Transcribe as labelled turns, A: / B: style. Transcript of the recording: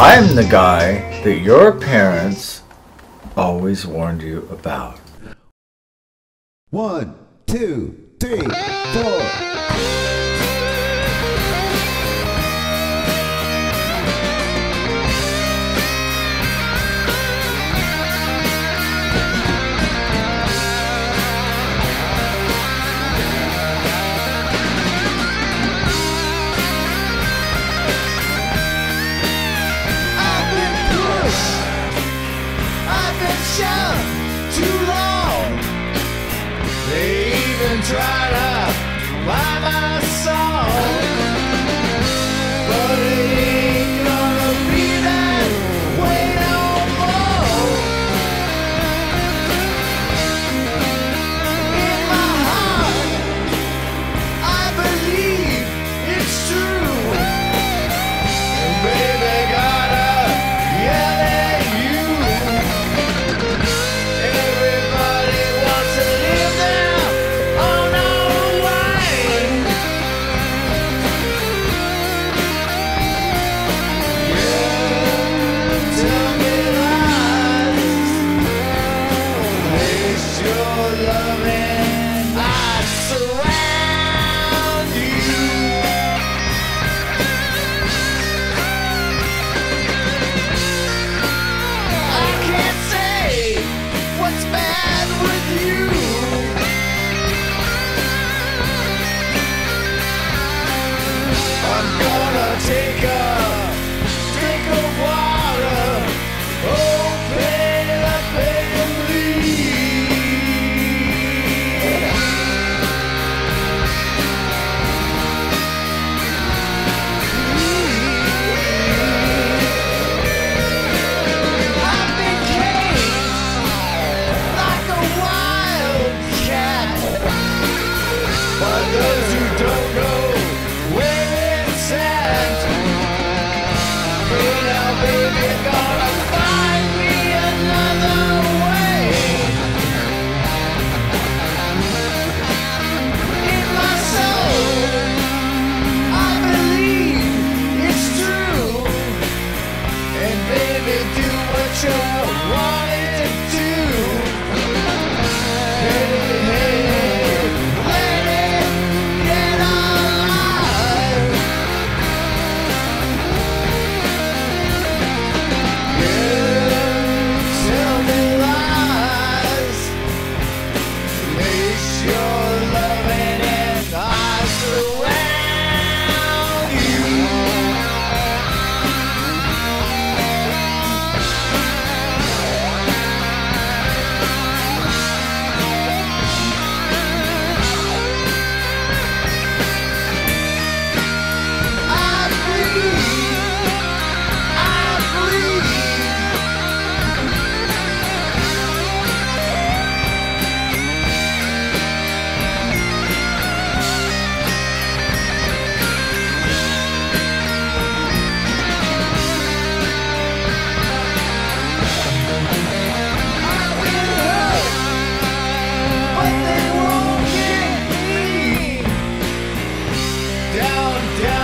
A: I'm the guy that your parents always warned you about.
B: 1, 2, 3, 4.
C: Too long. They even try to buy my song, but it ain't gonna be that way no more. In my heart, I believe it's true. Baby, gotta yell at you. Take a drink of water, oh, baby, please. I've been caged like a wild cat, but those who don't know where it's at, baby, gonna find me another way. In my soul, I believe it's true. And baby, do what you wanted to do. Hey, hey, let it get alive. Tell me lies, lace your loving and I surround you. I bleed, I bleed. But they won't get me down, down.